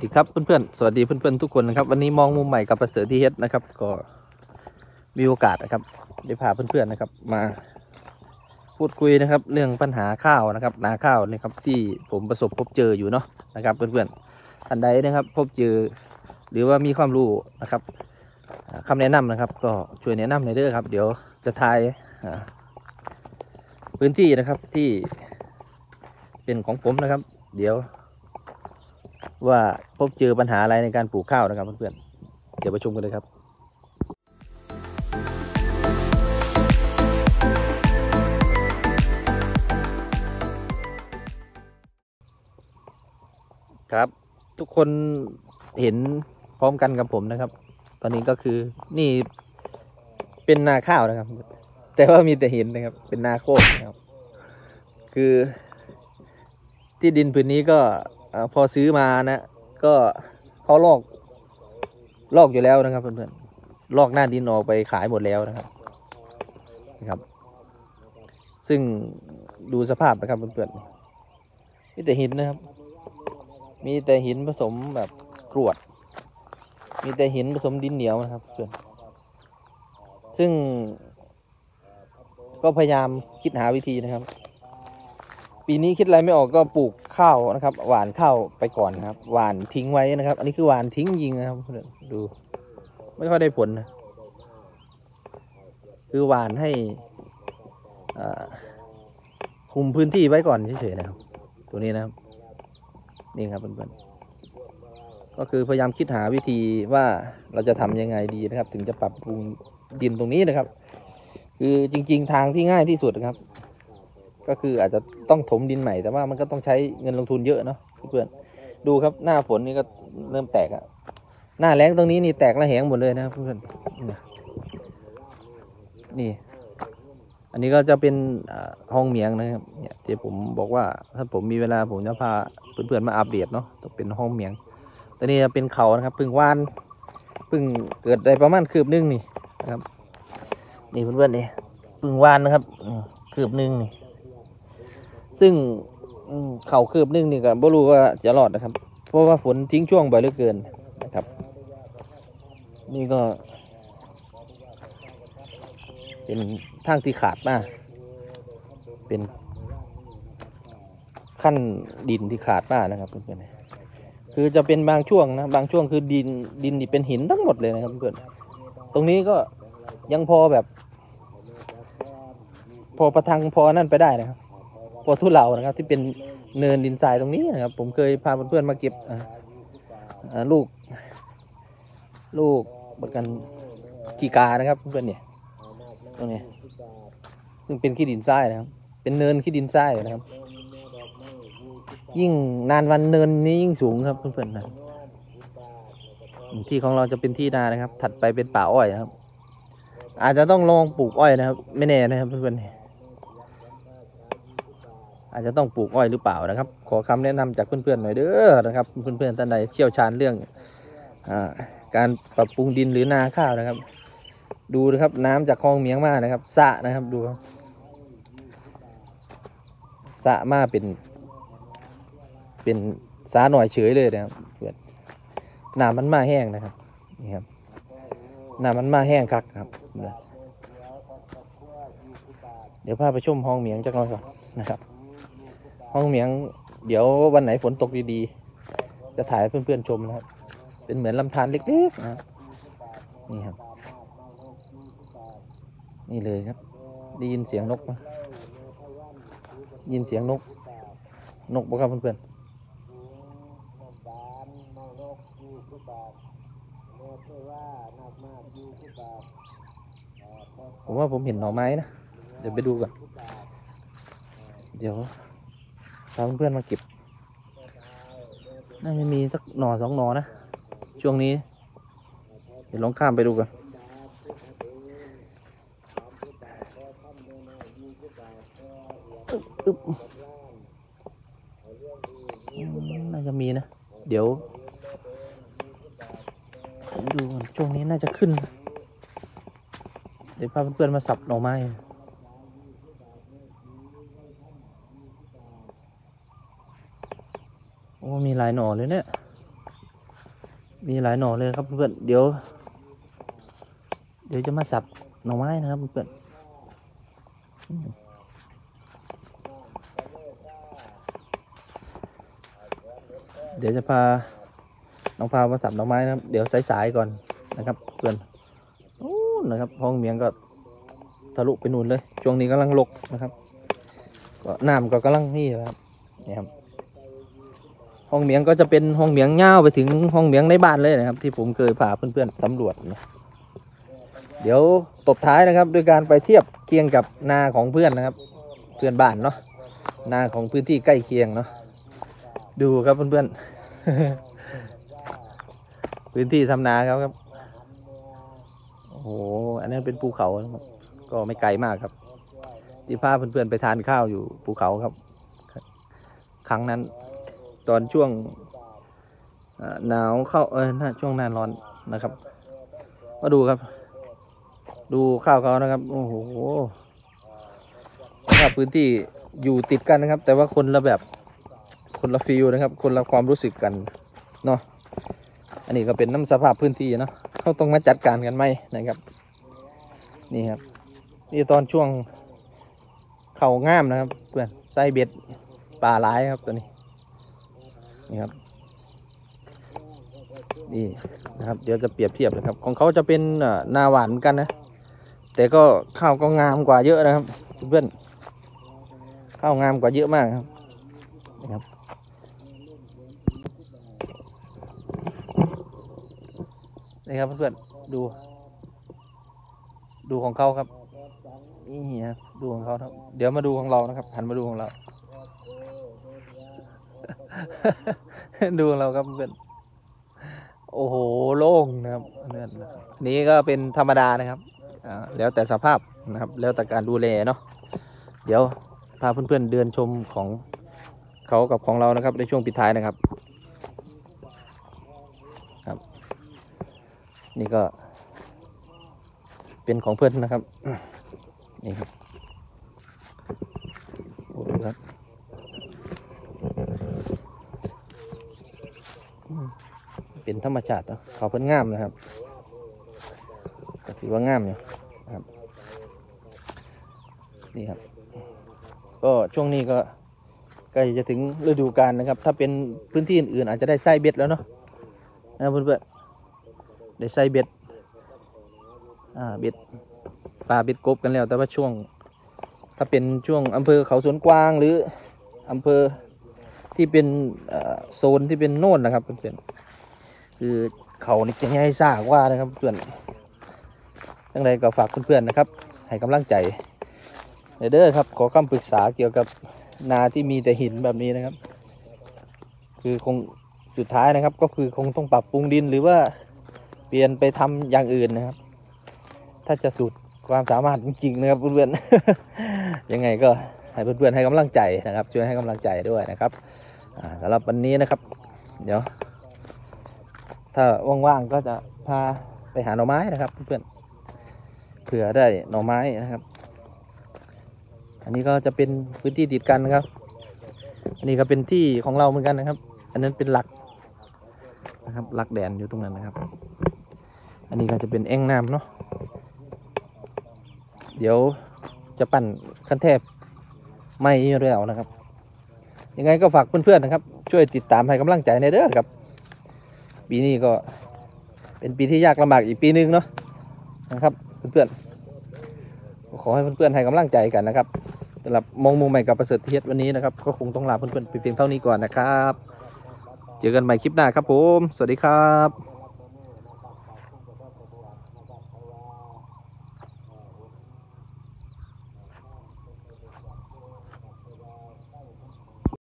ดีครับเพื่อนๆสวัสดีเพื่อนๆทุกคนนะครับวันนี้มองมุมใหม่กับประเสริฐที่เฮ็ดนะครับก็มีโอกาสนะครับได้พาเพื่อนๆนะครับมาพูดคุยนะครับเรื่องปัญหาข้าวนะครับนาข้าวนี่ครับที่ผมประสบพบเจออยู่เนาะนะครับเพื่อนๆท่านใดนะครับพบเจอหรือว่ามีความรู้นะครับคำแนะนำนะครับก็ช่วยแนะนำหน่อยเด้อครับเดี๋ยวจะทายพื้นที่นะครับที่เป็นของผมนะครับเดี๋ยวว่าพบเจอปัญหาอะไรในการปลูกข้าวนะครับเพื่อนๆเดี๋ยวไปชมกันเลยครับครับทุกคนเห็นพร้อมกันกับผมนะครับตอนนี้ก็คือนี่เป็นนาข้าวนะครับแต่ว่ามีแต่หินนะครับเป็นนาโคกนะครับคือที่ดินผืนนี้ก็พอซื้อมานะก็เขาลอกอยู่แล้วนะครับเพื่อนๆลอกหน้าดินออกไปขายหมดแล้วนะครับซึ่งดูสภาพนะครับเพื่อนๆมีแต่หินนะครับมีแต่หินผสมแบบกรวดมีแต่หินผสมดินเหนียวนะครับเพื่อนซึ่งก็พยายามคิดหาวิธีนะครับปีนี้คิดอะไรไม่ออกก็ปลูกข้าวนะครับหว่านข้าวไปก่อนนะครับหว่านทิ้งไว้นะครับอันนี้คือหว่านทิ้งยิงนะครับดูไม่ค่อยได้ผลนะคือหว่านให้คุมพื้นที่ไว้ก่อนเฉยๆนะครับตัวนี้นะครับนี่ครับเพื่อนๆก็คือพยายามคิดหาวิธีว่าเราจะทำยังไงดีนะครับถึงจะปรับปรุงดินตรงนี้นะครับคือจริงๆทางที่ง่ายที่สุดนะครับก็คืออาจจะต้องถมดินใหม่แต่ว่ามันก็ต้องใช้เงินลงทุนเยอะเนาะเพื่อนดูครับหน้าฝนนี่ก็เริ่มแตกอะหน้าแล้งตรงนี้นี่แตกระแหงหมดเลยนะครับเพื่อนนี่อันนี้ก็จะเป็นห้องเมียงนะครับเนี่ยที่ผมบอกว่าถ้าผมมีเวลาผมจะพาเพื่อนๆมาอัปเดตเนาะต้องเป็นห้องเมียงตัวนี้จะเป็นเขานะครับพึ่งว่านพึ่งเกิดได้ประมาณคืบนึงนี่นะครับนี่เพื่อนๆนี่พึ่งว่านนะครับคืบนึงนี่ซึ่งเข่าคืบนึงนี่ก็ไม่รู้ว่าจะรอดนะครับเพราะว่าฝนทิ้งช่วงบ่อยเหลือเกินนะครับนี่ก็เป็นทางที่ขาดมากเป็นขั้นดินที่ขาดมากนะครับเพื่อนๆคือจะเป็นบางช่วงนะบางช่วงคือดินนี่เป็นหินทั้งหมดเลยนะครับเพื่อนตรงนี้ก็ยังพอแบบพอประทังพอนั่นไปได้นะครับพอทุเลานะครับที่เป็นเนินดินทรายตรงนี้นะครับผมเคยพาเพื่อนๆมาเก็บลูกประกันขี้กานะครับเพื่อนเนี่ยตรงนี้ซึ่งเป็นขี้ดินทรายนะครับเป็นเนินขี้ดินทรายนะครับยิ่งนานวันเนินนี้ยิ่งสูงครับเพื่อนๆนะที่ของเราจะเป็นที่นานะครับถัดไปเป็นป่าอ้อยนะครับอาจจะต้องลองปลูกอ้อยนะครับไม่แน่นะครับเพื่อนๆอาจจะต้องปลูกอ้อยหรือเปล่านะครับขอคำแนะนำจากเพื่อนๆหน่อยเด้อนะครับเพื่อนๆท่านใดเชี่ยวชาญเรื่องการปรับปรุงดินหรือนาข้าวนะครับดูนะครับน้ำจากคลองเมียงมานะครับสระนะครับดูสระมาเป็นสระหน่อยเฉยเลยนะครับเพื่อนน้ำมันมาแห้งนะครับนี่ครับน้ำมันมาแห้งคักครับเดี๋ยวพาไปชมห้องเมียงจักหน่อยก่อนนะครับห้องเมียงเดี๋ยววันไหนฝนตกดีๆจะถ่ายให้เพื่อนๆชมนะครับเป็นเหมือนลำธารเล็กๆนะนี่ครับนี่เลยครับได้ยินเสียงนกไหมยินเสียงนกบ่ครับเพื่อนๆผมว่าผมเห็นหน่อไม้นะเดี๋ยวไปดูก่อนเดี๋ยวพาเพื่อนๆมาเก็บน่าจะมีสักหน่อ2 หน่อนะช่วงนี้เดี๋ยวลองข้ามไปดูกันน่าจะมีนะเดี๋ยวผมดูก่อนช่วงนี้น่าจะขึ้นเดี๋ยวพาเพื่อนๆมาสับหน่อไม้โอ้มีหลายหน่อเลยเนี่ยมีหลายหน่อเลยครับเพื่อนเดี๋ยวจะมาสับหน่อไม้นะครับเพื่อนเดี๋ยวจะพาน้องพามาสับหน่อไม้นะครับเดี๋ยวสายๆก่อนนะครับเพื่อนโอ้นะครับห้องเมียงก็ทะลุไปนู่นเลยช่วงนี้กำลังลกนะครับก็น้ำก็กำลังนี่ครับนี่ครับห้องเมียงก็จะเป็นห้องเมียงเง่าไปถึงห้องเมียงในบ้านเลยนะครับที่ผมเคยพาเพื่อนๆสำรวจนะเดี๋ยวตบท้ายนะครับด้วยการไปเทียบเคียงกับนาของเพื่อนนะครับเพื่อนบ้านเนาะนาของพื้นที่ใกล้เคียงเนาะดูครับเพื่อนๆพื้นที่ทำนาครับโอ้โหอันนี้เป็นภูเขานะครับก็ไม่ไกลมากครับที่พาเพื่อนๆไปทานข้าวอยู่ภูเขาครับครั้งนั้นตอนช่วงหนาวเข้าช่วงหน้าร้อนนะครับมาดูครับดูข้าวเขานะครับโอ้โหครับพื้นที่อยู่ติดกันนะครับแต่ว่าคนละแบบคนละฟีลนะครับคนละความรู้สึกกันเนาะอันนี้ก็เป็นน้ำสภาพพื้นที่เนาะเขาต้องมาจัดการกันไหมนะครับนี่ครับนี่ตอนช่วงเข่าง่ามนะครับเพื่อนไส้เบ็ดปลาหลายครับตัวนี้นี่ครับนี่นะครับเดี๋ยวจะเปรียบเทียบนะครับของเขาจะเป็นนาหวานเหมือนกันนะแต่ก็ข้าวก็งามกว่าเยอะนะครับเพื่อนข้าวงามกว่าเยอะมากครับนี่ครับนี่ครับเพื่อนดูของเขาครับนี่ครับดูของเขาครับเดี๋ยวมาดูของเรานะครับหันมาดูของเรา ดูของเราครับเพื่อนโอ้โหโล่งนะครับนี้ก็เป็นธรรมดานะครับแล้วแต่สภาพนะครับแล้วแต่การดูแลเนาะเดี๋ยวพาเพื่อนๆเดินชมของเขากับของเรานะครับในช่วงปิดท้ายนะครับครับนี่ก็เป็นของเพื่อนนะครับนี่ครับโอ้ครับเป็นธรรมชาติเนาะเขาเพิ่นงามนะครับก็ถือว่างามอยู่ครับนี่ครับก็ช่วงนี้ก็ใกล้จะถึงฤดูกาลนะครับถ้าเป็นพื้นที่อื่นๆอาจจะได้ไส้เบ็ดแล้วเนาะนะเพื่อนๆได้ไส้เบ็ดเบ็ดปลาเบ็ดกบกันแล้วแต่ว่าช่วงถ้าเป็นช่วงอำเภอเขาสวนกวางหรืออำเภอที่เป็นโซนที่เป็นโน่นนะครับเพื่อนๆคือเขานี่จะให้ทราบว่านะครับเพื่อนยังไงก็ฝากเพื่อนๆนะครับให้กำลังใจเด้อครับขอคำปรึกษาเกี่ยวกับนาที่มีแต่หินแบบนี้นะครับคือคงสุดท้ายนะครับก็คือคงต้องปรับปรุงดินหรือว่าเปลี่ยนไปทำอย่างอื่นนะครับถ้าจะสุดความสามารถจริงๆนะครับเพื่อนๆยังไงก็ให้เพื่อนๆให้กำลังใจนะครับช่วยให้กำลังใจด้วยนะครับสำหรับวันนี้นะครับเดี๋ยวถ้าว่างๆก็จะพาไปหาหน่อไม้นะครับเพื่อนๆเผื่อได้หน่อไม้นะครับอันนี้ก็จะเป็นพื้นที่ติดกันนะครับอันนี้ก็เป็นที่ของเราเหมือนกันนะครับอันนั้นเป็นหลักนะครับหลักแดนอยู่ตรงนั้นนะครับอันนี้ก็จะเป็นแอ่งน้ำเนาะเดี๋ยวจะปั่นขั้นแทบไม่แล้วนะครับยังไงก็ฝากเพื่อนๆนะครับช่วยติดตามให้กำลังใจในเด้อครับปีนี้ก็เป็นปีที่ยากลำบากอีกปีนึงเนาะนะครับเพื่อนๆขอให้เพื่อนๆให้กำลังใจกันนะครับสำหรับมองมุมใหม่กับประเสริฐเทศวันนี้นะครับก็คงต้องลาเพื่อนๆไปเพียงเท่านี้ก่อนนะครับเจอกันใหม่คลิปหน้าครับผมสวัสดีครับ